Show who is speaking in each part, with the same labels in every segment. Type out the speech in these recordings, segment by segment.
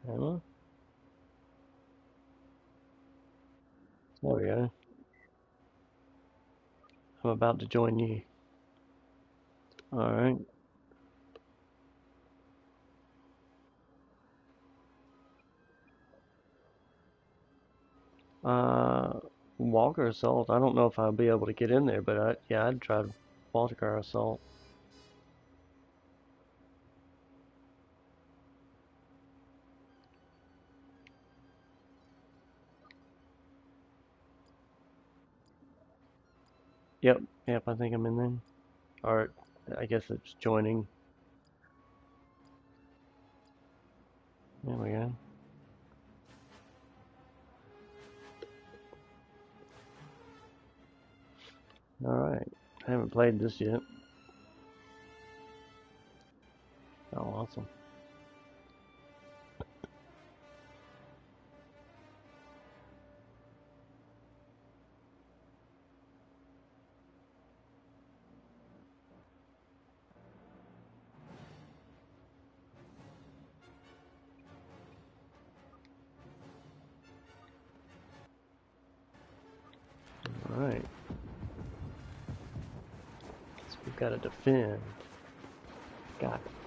Speaker 1: Emma? There we go. I'm about to join you. Alright. Uh, Walker Assault. I don't know if I'll be able to get in there, but yeah, I'd try Walker Assault. Yep, yep, I think I'm in there. Or, I guess it's joining. There we go. Alright. I haven't played this yet. Oh, awesome. Alright. So we've got to defend. Got it.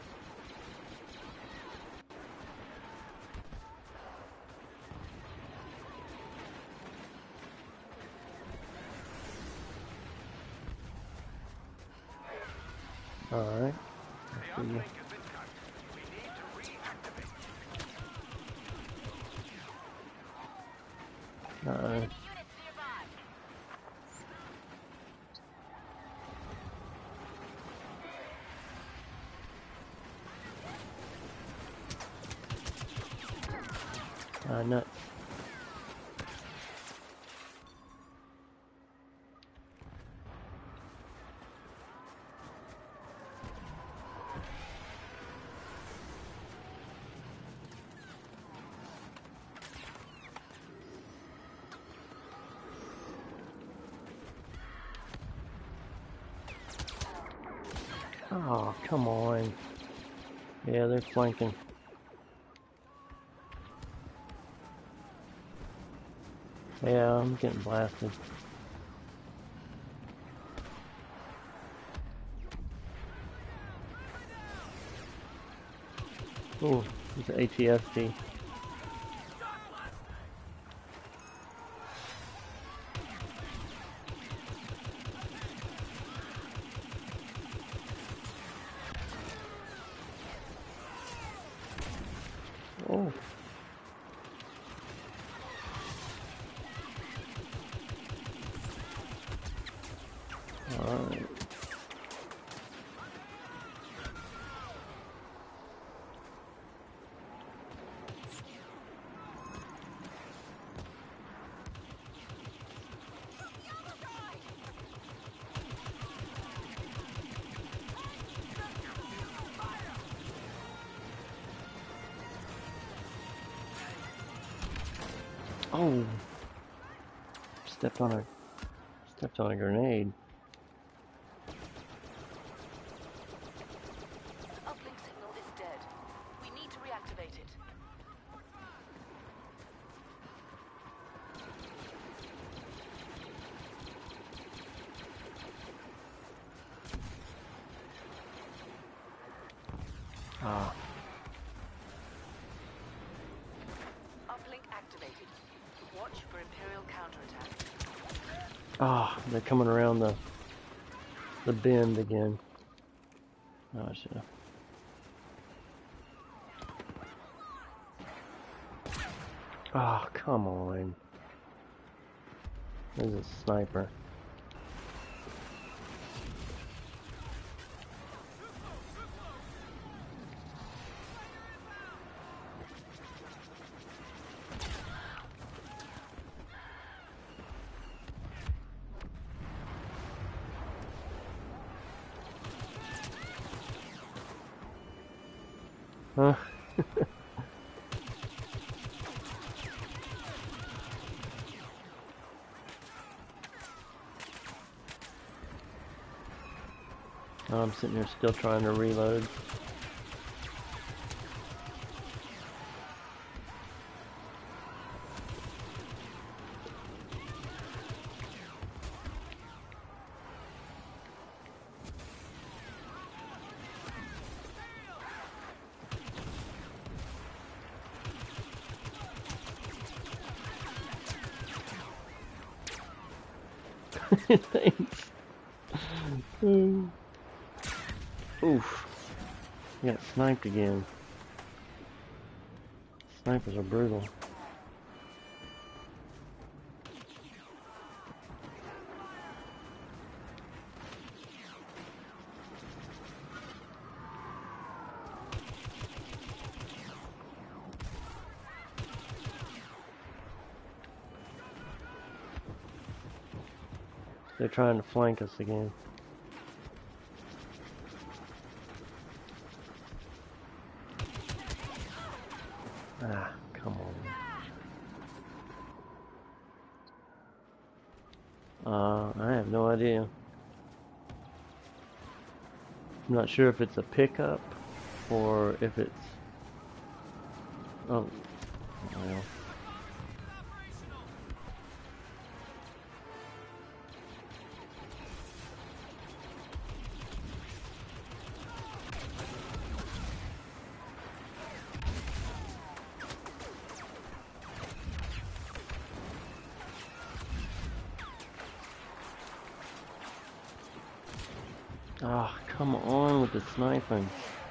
Speaker 1: Alright. Uh-oh. Nuts. Oh, come on. Yeah, they're flanking. Yeah, I'm getting blasted. Ooh, it's an ATST. Oh. Alright. Oh. Stepped on a grenade.
Speaker 2: The uplink signal is dead. We need to reactivate it.
Speaker 1: Ah.
Speaker 2: Uplink activated. Watch for Imperial counterattack.
Speaker 1: Ah, they're coming around the bend again. Oh, I should have. Oh, come on. There's a sniper. Huh? I'm sitting here still trying to reload. Thanks. Oof. You got sniped again. Snipers are brutal. They're trying to flank us again. Ah, come on. I have no idea. I'm not sure if it's a pickup or if it's... Oh, well. Ah, come on with the sniping.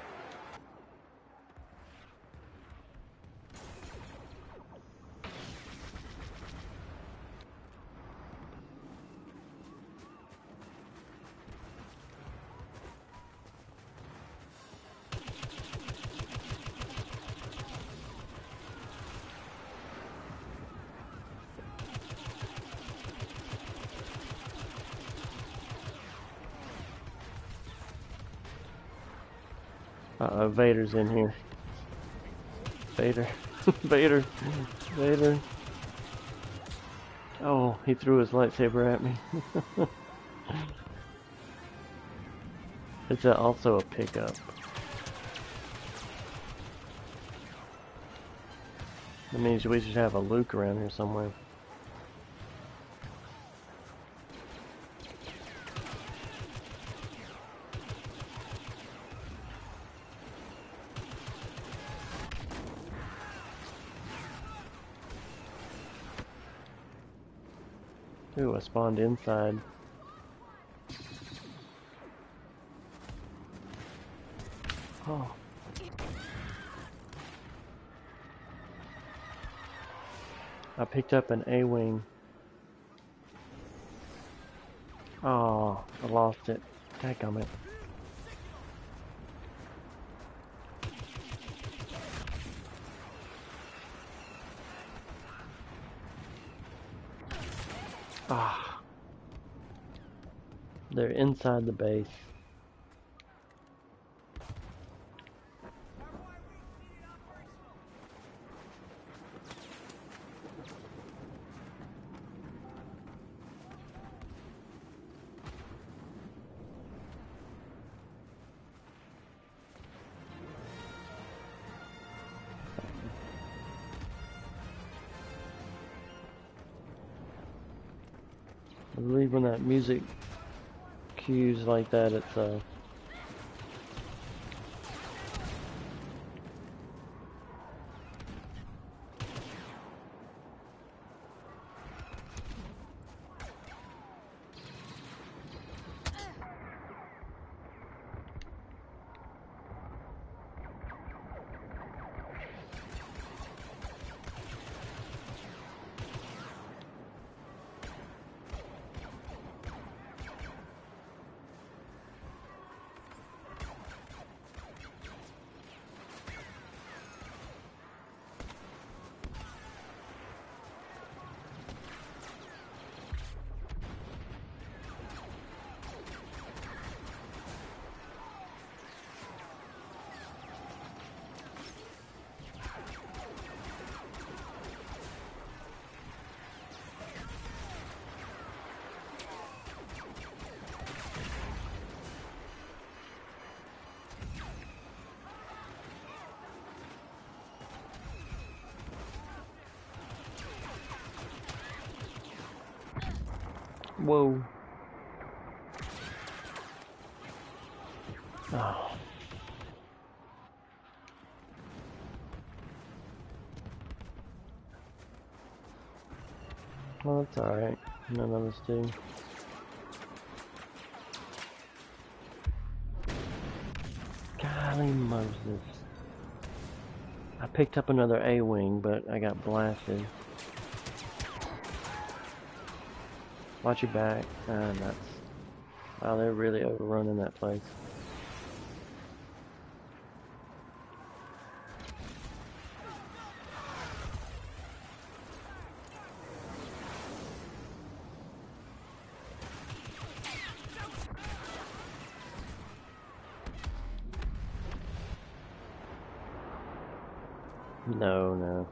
Speaker 1: Uh-oh, Vader's in here. Vader. Vader. Vader. Oh, he threw his lightsaber at me. It's also a pickup. That means we should have a Luke around here somewhere. Ooh, I spawned inside. Oh. I picked up an A-wing. Oh, I lost it. Dadgummit. Ah. They're inside the base. I believe when that music cues like that, it's whoa. Oh. Well, that's alright. None of us do. Golly Moses. I picked up another A-wing, but I got blasted. Watch your back. Ah, nuts. Wow, they're really overrunning that place. No, no.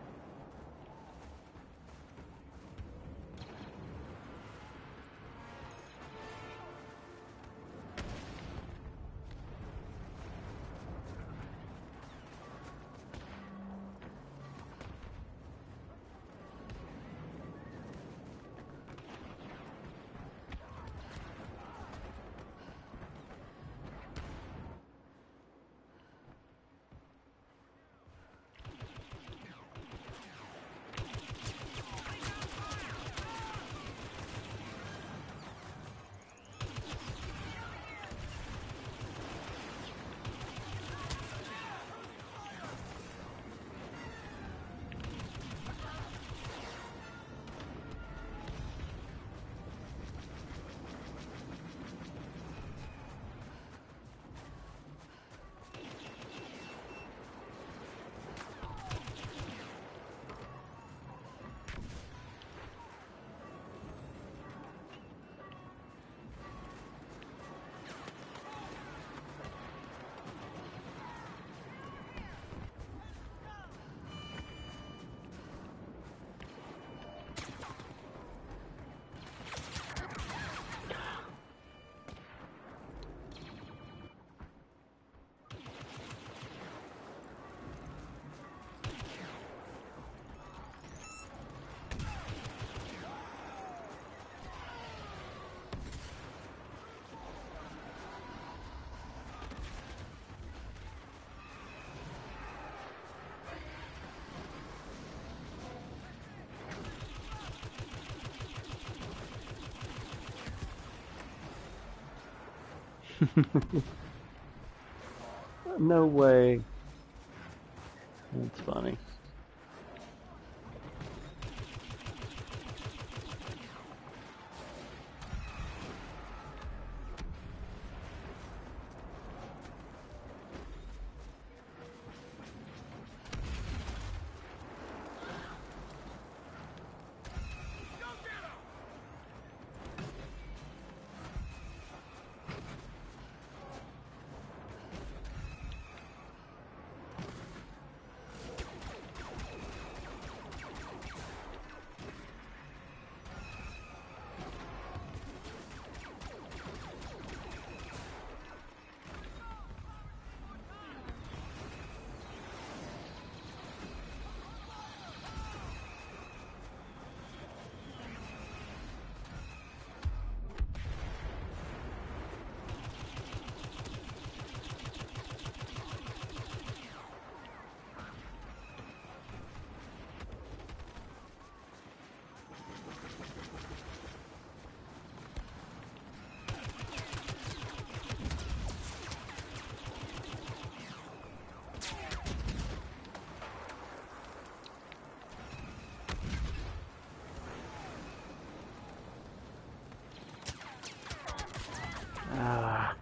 Speaker 1: No way. That's funny. Ah.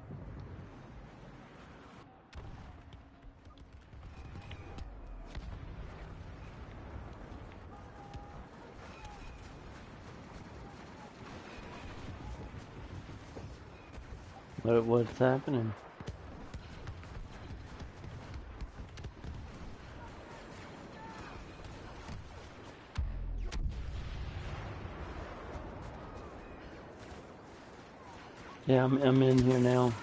Speaker 1: What's happening? Yeah, I'm in here now.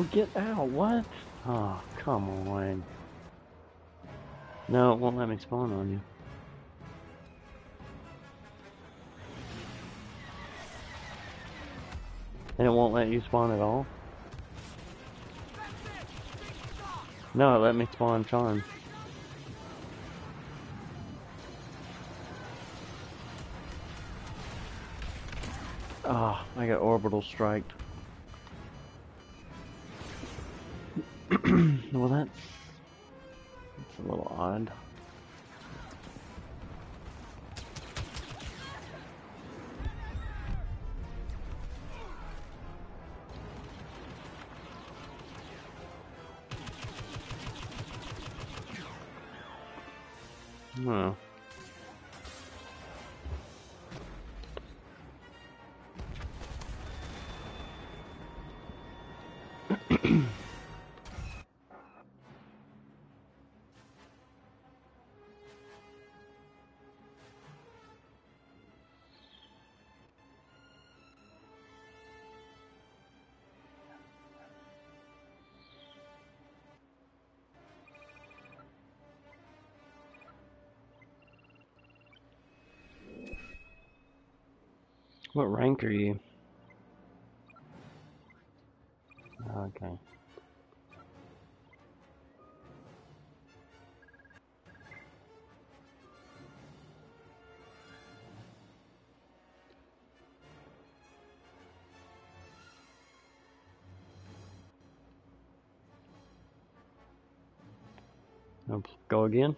Speaker 1: get out. What? Oh, come on. No, it won't let me spawn on you. And it won't let you spawn at all? No, it let me spawn Charm. Ah, oh, I got orbital striked. Well, that's a little odd. Oh. What rank are you? Okay. Oops. Go again?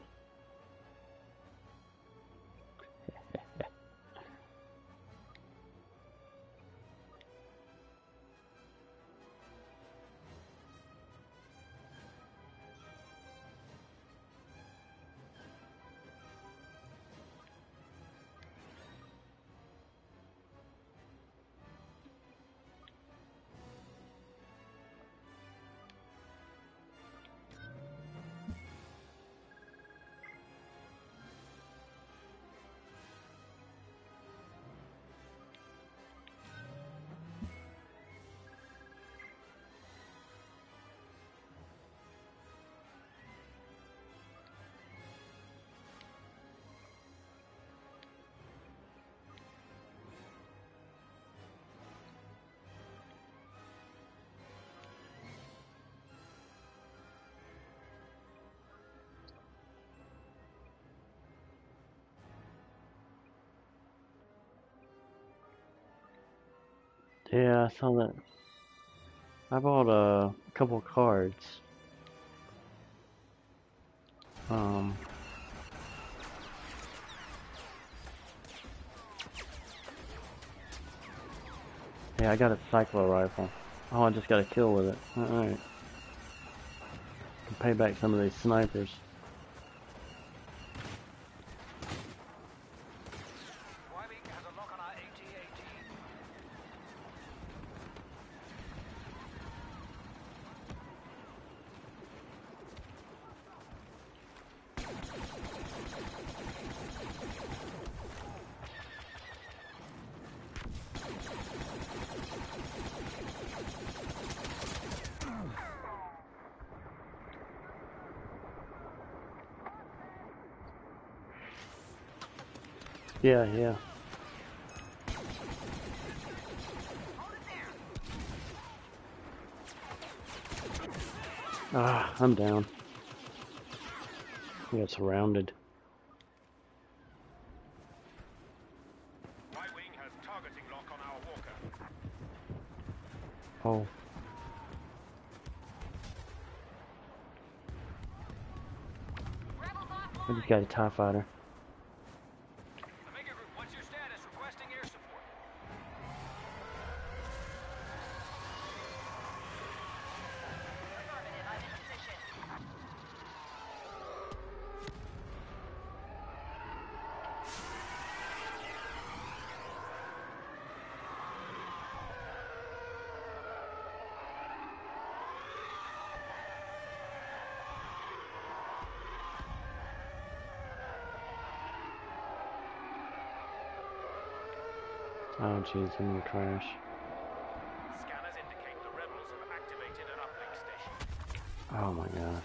Speaker 1: Yeah, I saw that. I bought a couple cards. Yeah, I got a cyclo rifle. Oh, I just got a kill with it. Alright. Can pay back some of these snipers. Yeah, yeah. Ah, I'm down. We got surrounded.
Speaker 3: My wing has targeting lock on our walker.
Speaker 1: Oh. I just got a TIE fighter.
Speaker 3: Omega Group, what's your status? Requesting air support.
Speaker 2: Affirmative, I'm in position.
Speaker 1: Oh jeez, I'm gonna crash.
Speaker 3: Scanners indicate the rebels have activated an uplink.
Speaker 1: Oh my gosh.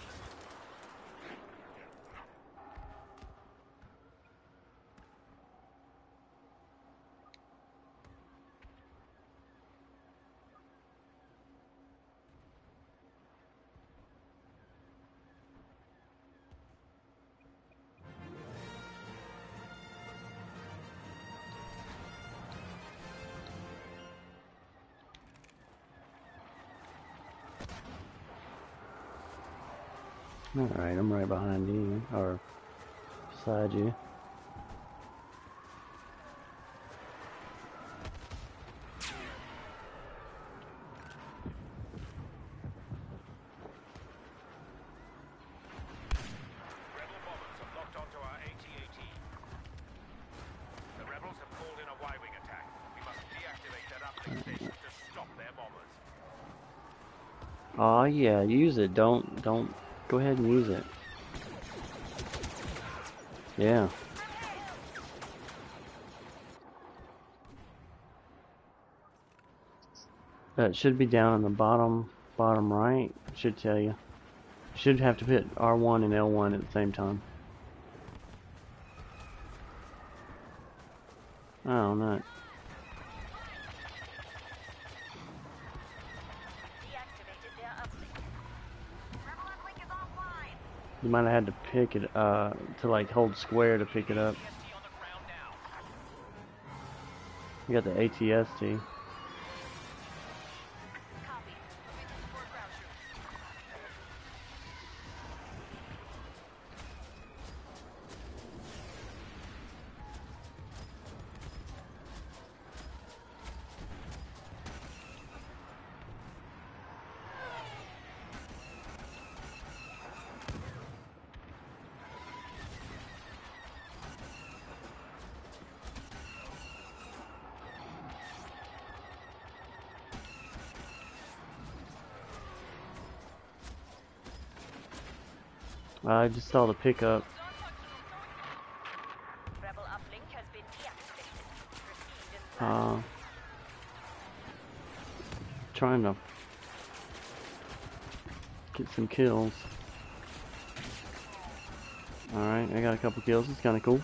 Speaker 1: Alright, I'm right behind you, or beside you.
Speaker 3: Rebel bombers have locked onto our AT-AT. The rebels have called in a Y-wing attack. We must deactivate that uplink station to stop their bombers.
Speaker 1: Oh yeah, use it. Don't go ahead and use it. Yeah. It should be down in the bottom right. It should tell you. Should have to hit R1 and L1 at the same time. Oh, not.
Speaker 2: Deactivated their uplink. Rebel uplink is offline.
Speaker 1: You might have had to pick it to like hold square to pick it up.
Speaker 3: AT-ST on the ground now.
Speaker 1: You got the ATST.
Speaker 2: Copy. Moving to support ground troops.
Speaker 1: I just saw the pickup.
Speaker 2: Rebel uplink has been deactivated. Proceed as planned.
Speaker 1: Trying to get some kills. Alright, I got a couple kills. It's kind of cool.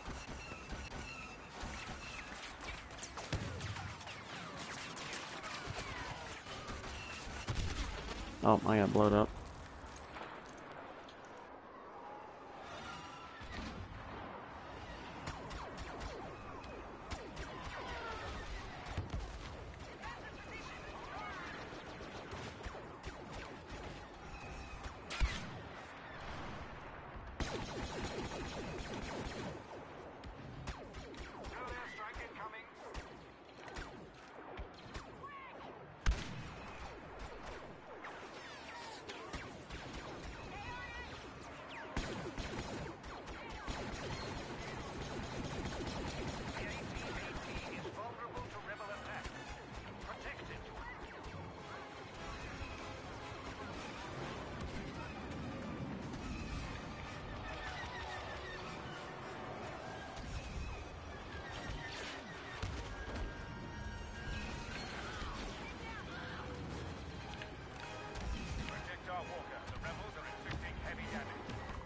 Speaker 1: Oh, I got blowed up.
Speaker 3: Projectile Walker, the rebels are inflicting heavy damage.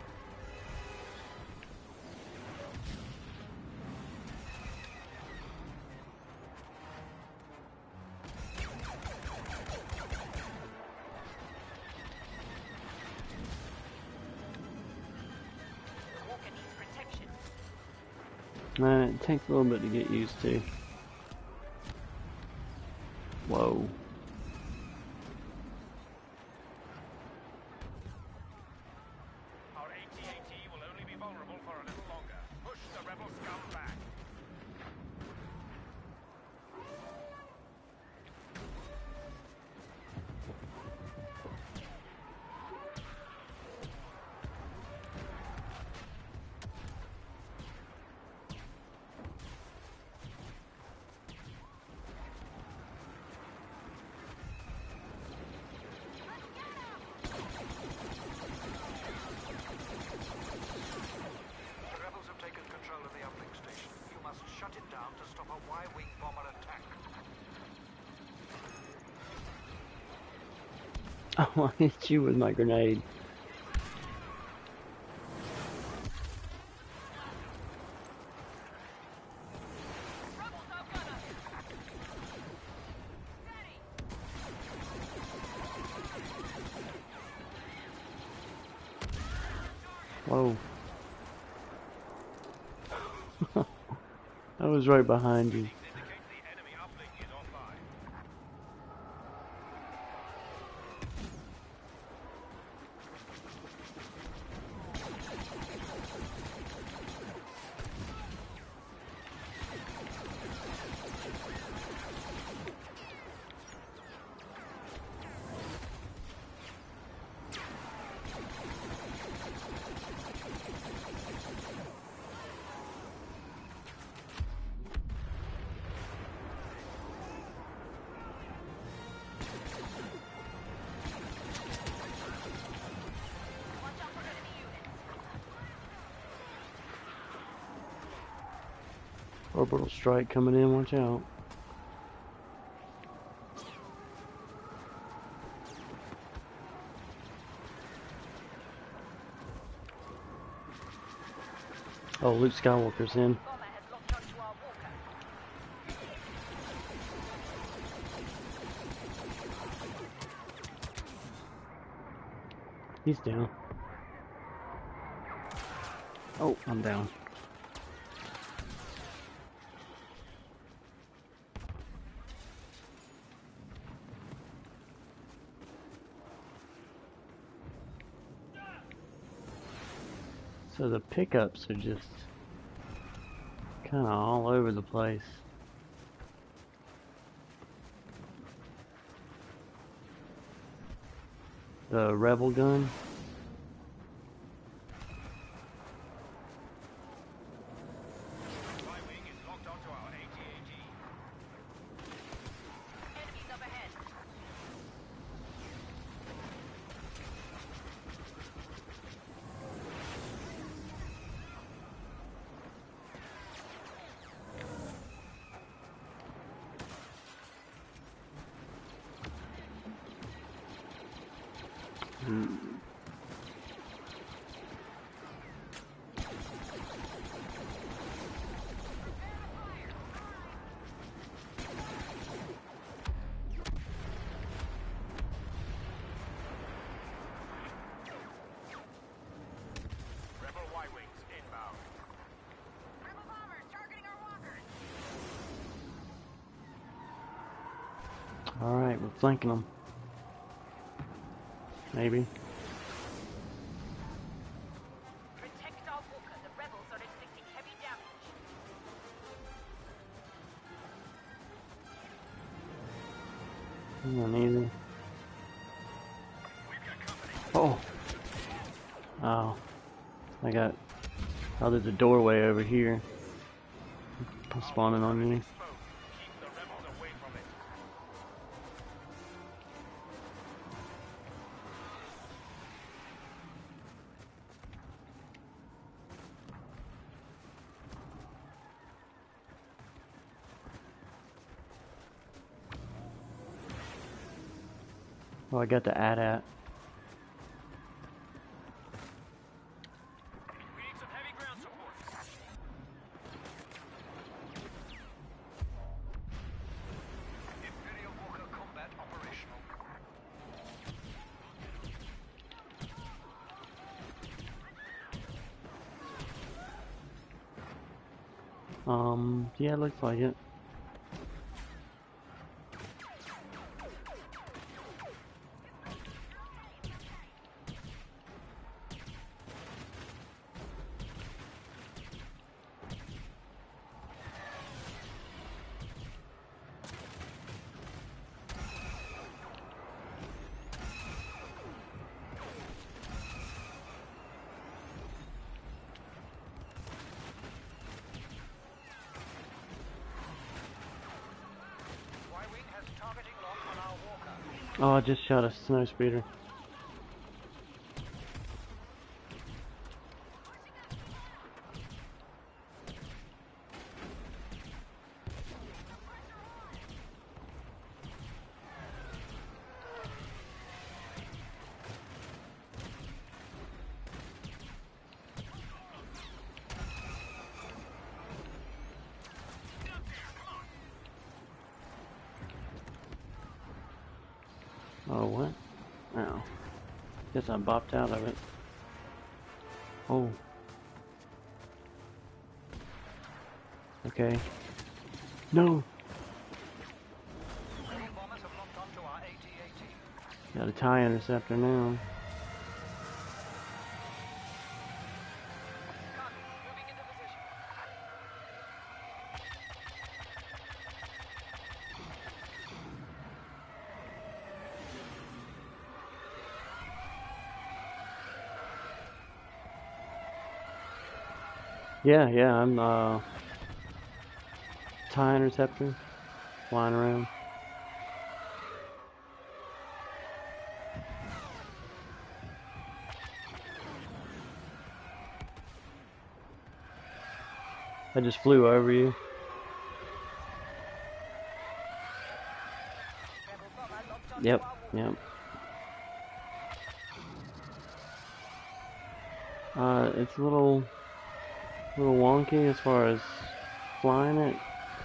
Speaker 2: Walker needs protection.
Speaker 1: It takes a little bit to get used to. Whoa.
Speaker 3: Our AT-AT will only be vulnerable for a little longer. Push the rebel scum back.
Speaker 4: The rebels have taken control of the uplink station. You must shut it down to stop a Y-wing bomber attack.
Speaker 1: Oh, I hit you with my grenade. Whoa. I was right behind you.
Speaker 3: Indicate the enemy uplink is online.
Speaker 2: Watch out for enemy units.
Speaker 1: Orbital strike coming in, watch out. Oh, Luke Skywalker's in.
Speaker 2: Bomber has locked onto our walker.
Speaker 1: He's down. Oh, I'm down. So the pickups are just kind of all over the place. The rebel gun.
Speaker 3: Y-wing is locked onto our AT-AT.
Speaker 2: Enemies up ahead.
Speaker 3: Rebel Y-wings inbound.
Speaker 2: Rebel bombers targeting our walkers.
Speaker 1: Alright, we're flanking them. Maybe.
Speaker 2: Protect our walker. The rebels are inflicting heavy damage.
Speaker 1: Come on, easy.
Speaker 3: We've got company.
Speaker 1: Oh. Oh. I got... Oh, there's a doorway over here. I'm spawning on me.
Speaker 3: Exposed. Keep the rebels away from it.
Speaker 1: Oh, I got the AT-AT.
Speaker 3: We need some heavy ground support.
Speaker 4: Imperial Walker combat operational.
Speaker 1: Yeah, looks like it.
Speaker 4: Y-wing has targeting lock on our walker.
Speaker 1: Oh, I just shot a snow speeder. Oh, what? Oh. Guess I bopped out of it. Oh. Okay. No!
Speaker 4: Rebel bombers have locked onto our AT-AT.
Speaker 1: Got a TIE interceptor now.
Speaker 4: Copy. Moving into position.
Speaker 1: Yeah, I'm, TIE interceptor. Flying around. I just flew over you.
Speaker 4: Rebel bomber locked onto
Speaker 1: Yep,
Speaker 4: our wall.
Speaker 1: yep. It's a little wonky as far as flying it.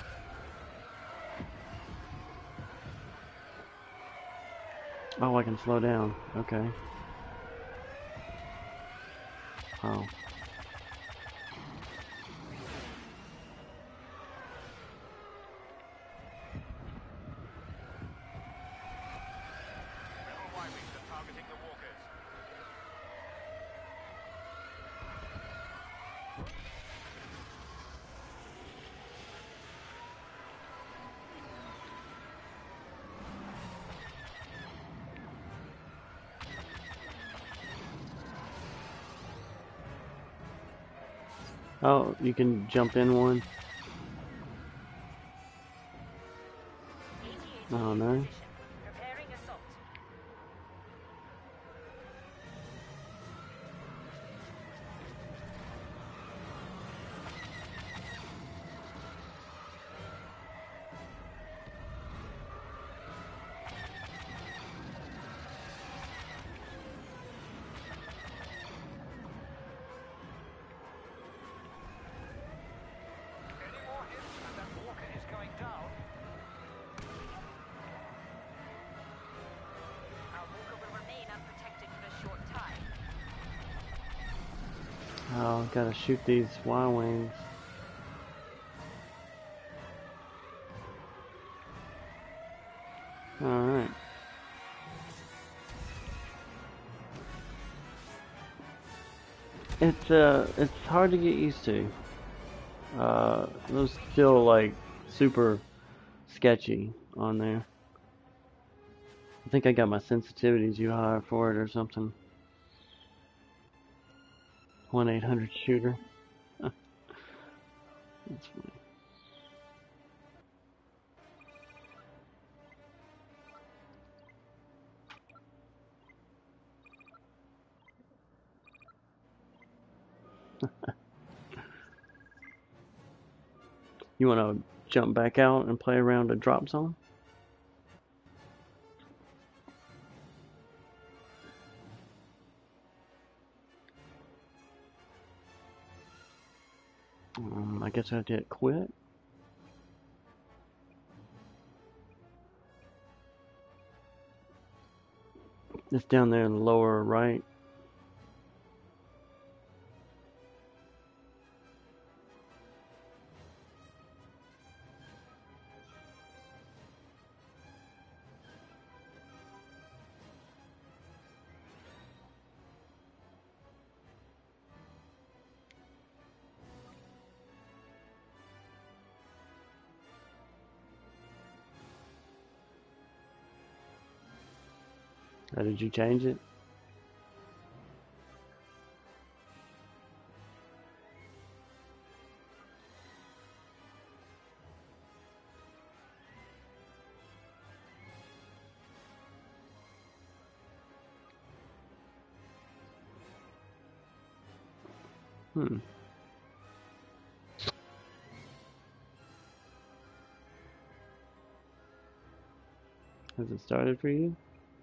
Speaker 1: Oh, I can slow down. Okay. Oh.
Speaker 3: Rebel Y-wings are targeting the walkers.
Speaker 1: Oh, you can jump in one.
Speaker 2: AT-AT
Speaker 1: Oh,
Speaker 2: in
Speaker 1: no.
Speaker 2: position. Preparing assault.
Speaker 4: Any more hits and that walker is going down.
Speaker 2: Our walker will remain unprotected for a short time.
Speaker 1: Oh, gotta shoot these Y-wings. Alright. It's hard to get used to. Those still like super sketchy on there. I think I got my sensitivities too high for it or something. 1-800 shooter. That's funny. You wanna jump back out and play around a drop zone? I guess I have to hit quit. It's down there in the lower right. Did you change it? Hmm. Has it started for you?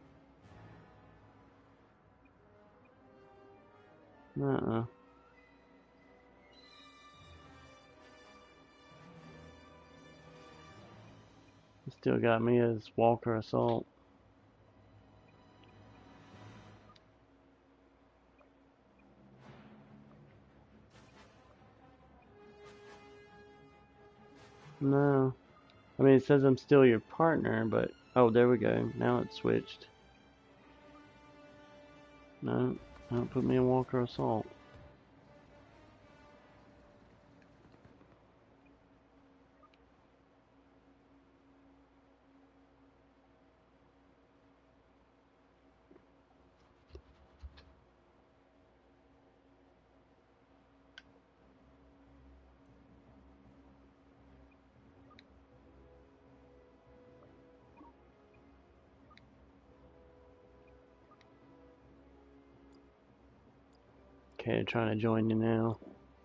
Speaker 1: Uh-uh. It still got me as Walker Assault. No. I mean, it says I'm still your partner, but... Oh, there we go. Now it's switched. No, don't put me in Walker Assault. Okay, trying to join you now.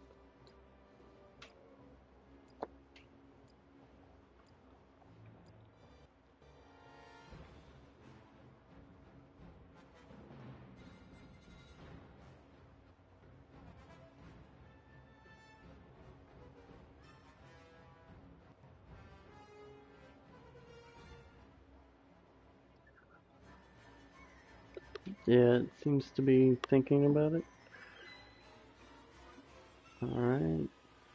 Speaker 1: Yeah, it seems to be thinking about it. Alright.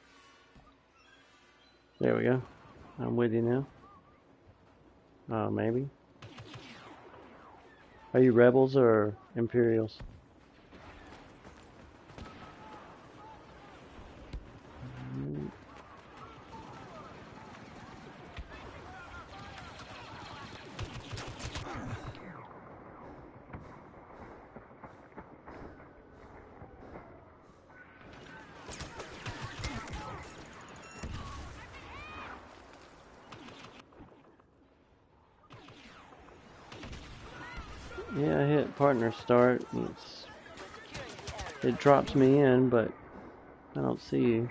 Speaker 1: There we go. I'm with you now. Maybe. Are you rebels or Imperials? Yeah, I hit partner start. It drops me in, but I don't see you.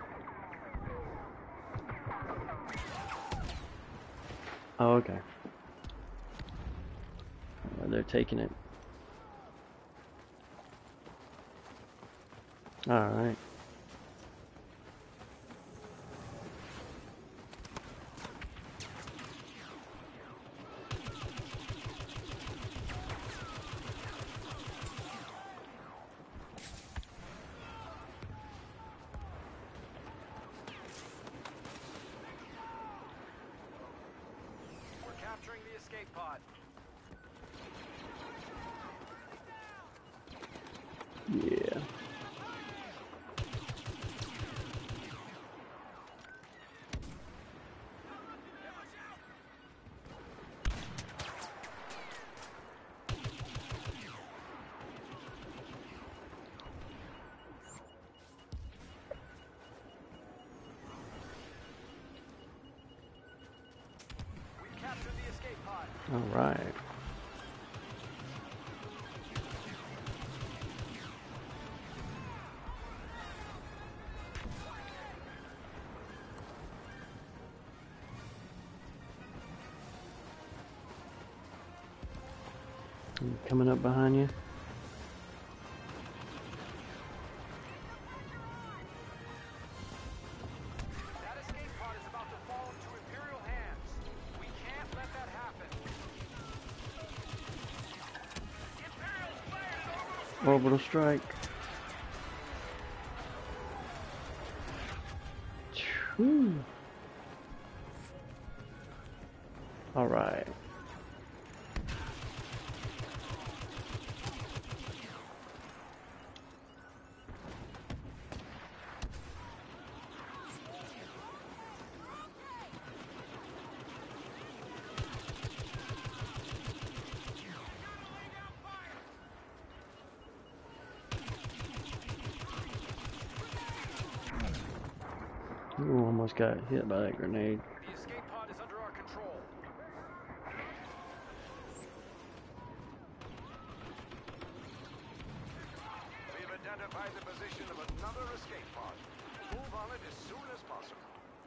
Speaker 1: Oh, okay. They're taking it. Alright.
Speaker 4: We're capturing the escape pod.
Speaker 1: Yeah.
Speaker 4: We've captured the escape pod.
Speaker 1: Alright. Coming up behind you.
Speaker 4: That escape pod is about to fall into Imperial hands. We can't let that happen.
Speaker 1: Orbital strike. Whew. Alright. Ooh, almost got hit by that grenade.
Speaker 4: The escape pod is under our control. We've identified the position of another escape pod. Move on it as soon as possible.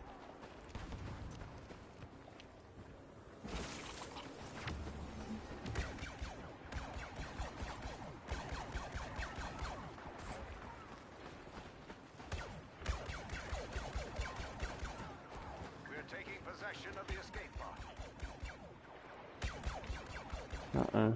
Speaker 4: We're taking possession of the escape pod.
Speaker 1: Uh-oh.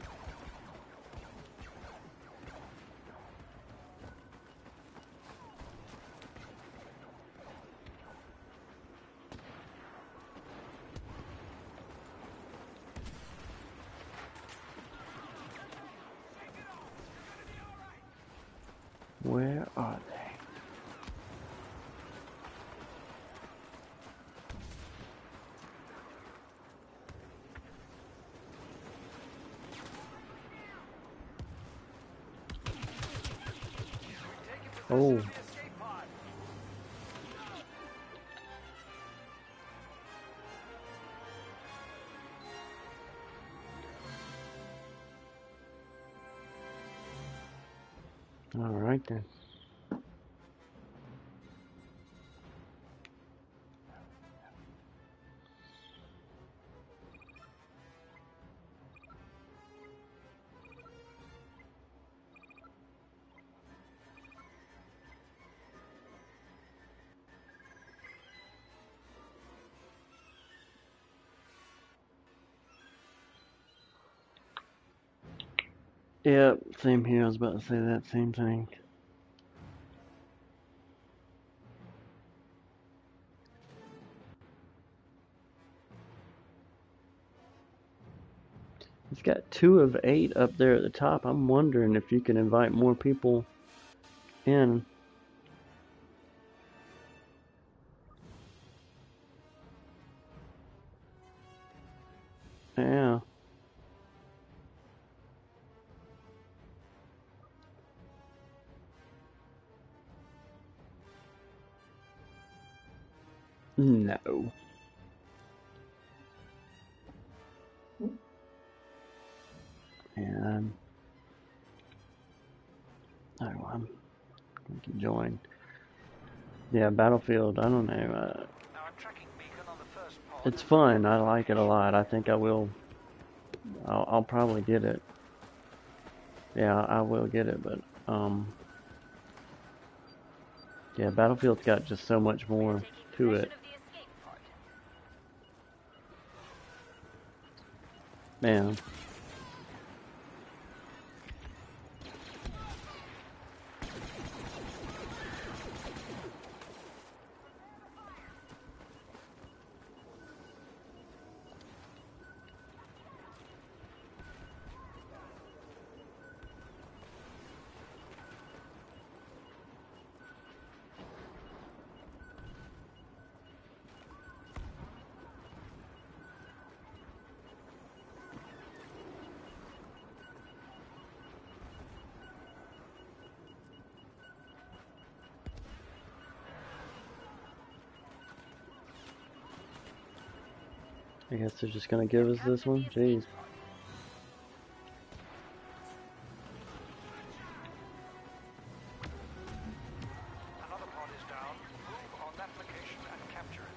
Speaker 1: Oh.
Speaker 3: The escape pod.
Speaker 1: All right then. Yeah, same here. I was about to say that same thing. It's got 2 of 8 up there at the top. I'm wondering if you can invite more people in. Yeah. No. And oh, I'm going to join. Yeah, Battlefield. I don't know.
Speaker 3: Now I'm tracking beacon on the first pod.
Speaker 1: It's fun. I like it a lot. I think I will. I'll probably get it. Yeah, I will get it. But yeah, Battlefield's got just so much more
Speaker 2: Taking
Speaker 1: to
Speaker 2: possession
Speaker 1: it.
Speaker 2: of the escape pod.
Speaker 1: Man. I guess they're just gonna give us this one? Jeez.
Speaker 3: Another pod is down. Move on that location and capture it.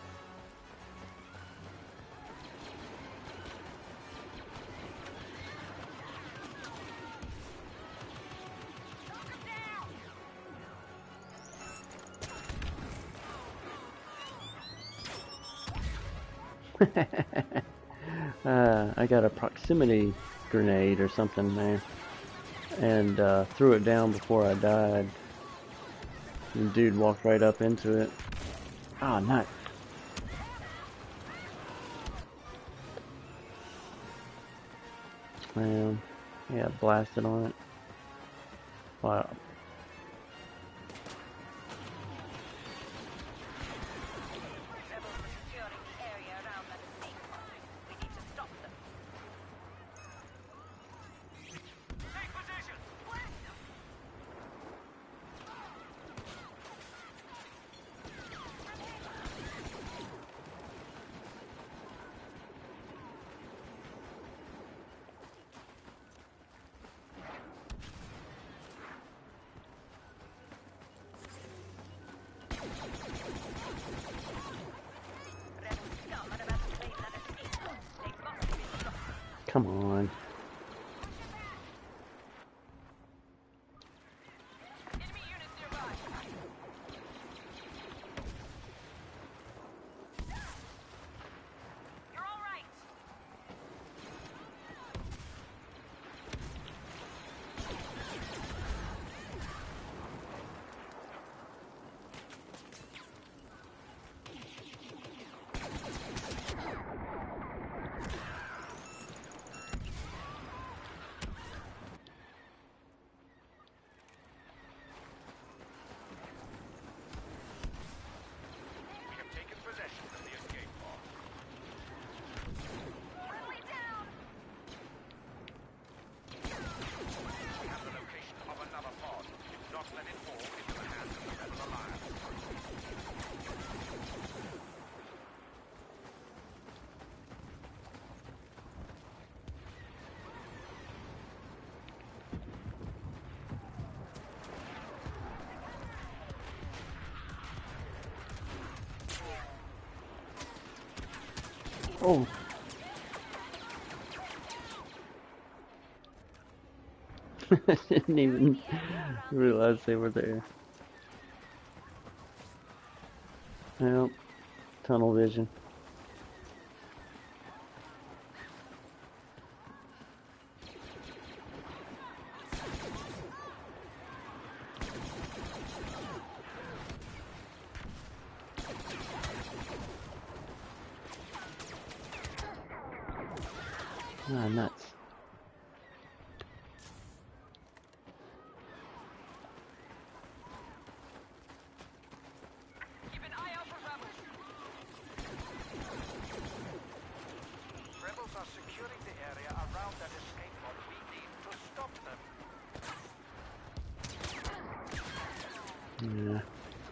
Speaker 1: I got a proximity grenade or something there. And threw it down before I died. And the dude walked right up into it. Ah, nice. Man, yeah, blasted on it. Wow.
Speaker 2: Rebels are securing the area around that escape pod. We need to stop them.
Speaker 3: Take position.
Speaker 2: Rebel scum are about to claim that escape pod. They must be stopped.
Speaker 1: Come on.
Speaker 2: Enemy units nearby. You're all right.
Speaker 1: Oh! I didn't even realize they were there. Well, tunnel vision. Ah, nuts.
Speaker 2: Keep an eye out for rebels.
Speaker 4: Rebels are securing the area around that escape pod. We need to stop them.
Speaker 1: Yeah.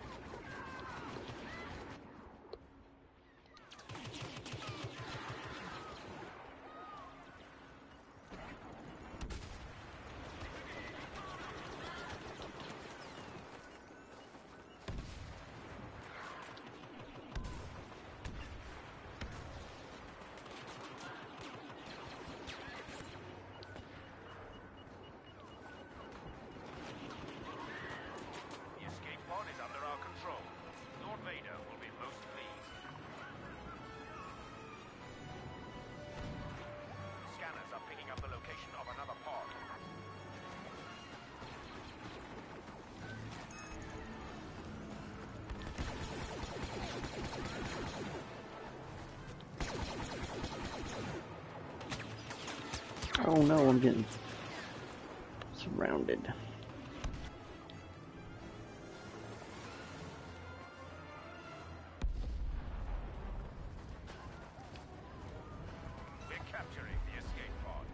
Speaker 3: The escape pod is under our control. Lord Vader will be most pleased. Scanners are picking up the location of another pod.
Speaker 1: Oh no, I'm getting surrounded.
Speaker 3: We're capturing the escape pod.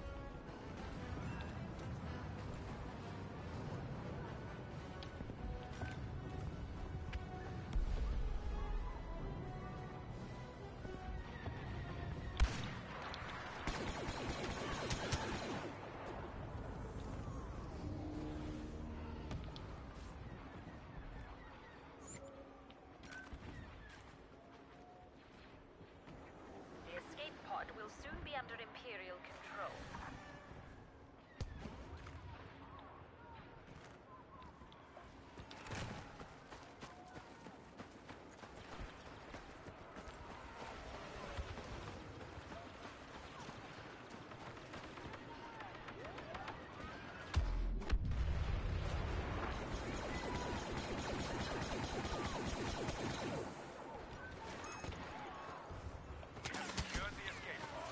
Speaker 2: The escape pod will soon be under Imperial control.
Speaker 3: Secured the escape pod.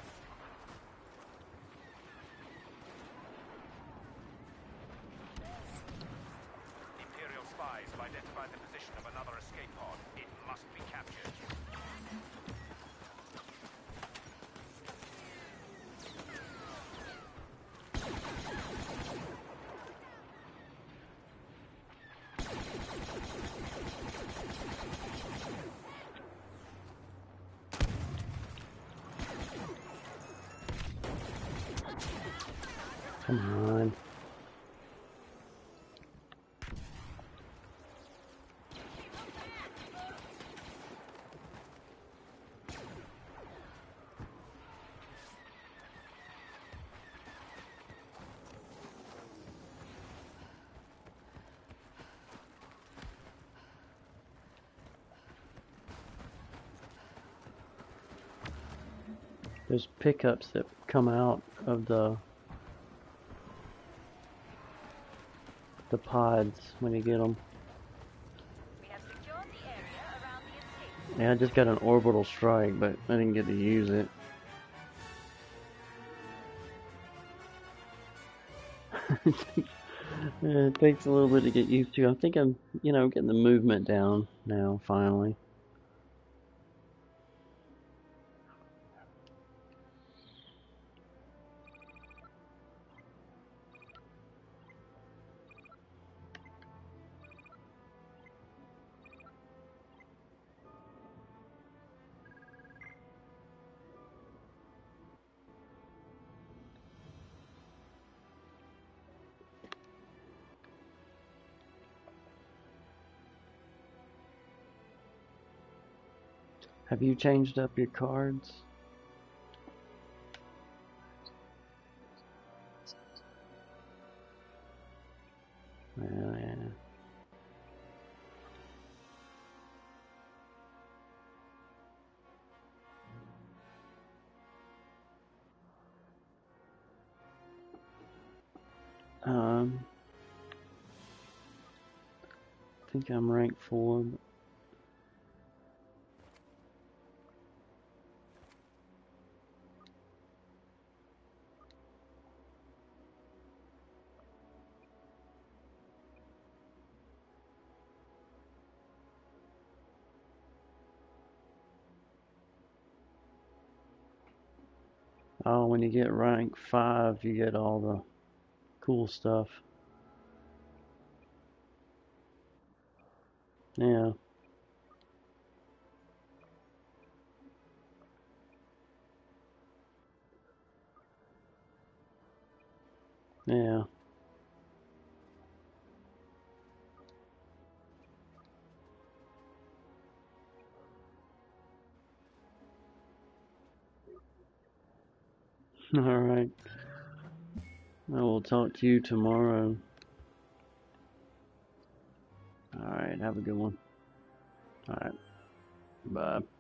Speaker 3: Imperial spies have identified the position of another escape pod. It must be captured.
Speaker 1: Come on. There's pickups that come out of the pods when you get them.
Speaker 2: We have secured the area around the escape.
Speaker 1: Yeah, I just got an orbital strike, but I didn't get to use it. Yeah, it takes a little bit to get used to. I think I'm, getting the movement down now, finally. Have you changed up your cards? Well, yeah. I think I'm rank 4. But oh, when you get rank 5, you get all the cool stuff. Yeah, yeah. All right. I will talk to you tomorrow. All right. Have a good one. All right. Bye.